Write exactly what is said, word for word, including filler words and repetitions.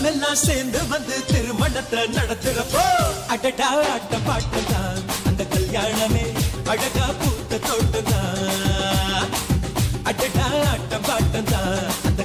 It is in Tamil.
சொந்தம் எல்லாம் சேர்ந்து வந்து திருமணத்தை நடத்துறப்போ அடடா ஆட்ட பாட்டுதான் அந்த கல்யாணமே அழகா பூத்த தோட்டதான். அடடா ஆட்ட பாட்டுதான் அந்த